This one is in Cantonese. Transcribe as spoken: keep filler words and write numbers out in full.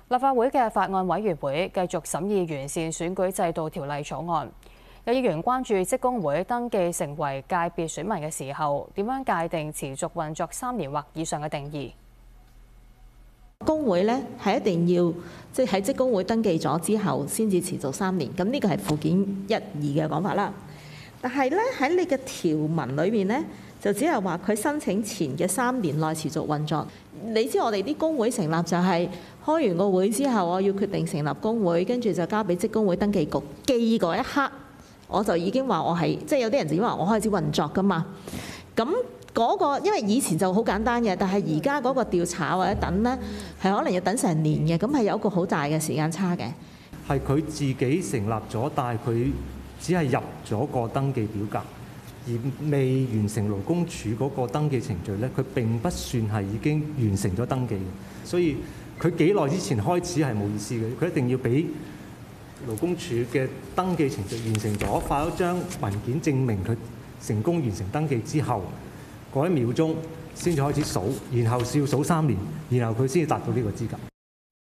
立法會嘅法案委員會繼續審議完善選舉制度條例草案。有議員關注職工會登記成為界別選民嘅時候，點樣界定持續運作三年或以上嘅定義？ 工會咧係一定要即係喺職工會登記咗之後先至持續三年，咁呢個係附件一二嘅講法啦。但係咧喺你嘅條文裏面咧，就只係話佢申請前嘅三年內持續運作。你知我哋啲工會成立就係開完個會之後，我要決定成立工會，跟住就交俾職工會登記局記嗰一刻，我就已經話我係即係有啲人就已經話我開始運作㗎嘛。咁嗰個因為以前就好簡單嘅，但係而家嗰個調查或者等呢，係可能要等成年嘅，咁係有一個好大嘅時間差嘅。 係佢自己成立咗，但係佢只係入咗個登記表格，而未完成勞工處嗰個登記程序呢，佢並不算係已經完成咗登記嘅。所以佢幾耐之前開始係冇意思嘅，佢一定要俾勞工處嘅登記程序完成咗，發咗張文件證明佢成功完成登記之後，嗰一秒鐘先至開始數，然後要數三年，然後佢先至達到呢個資格。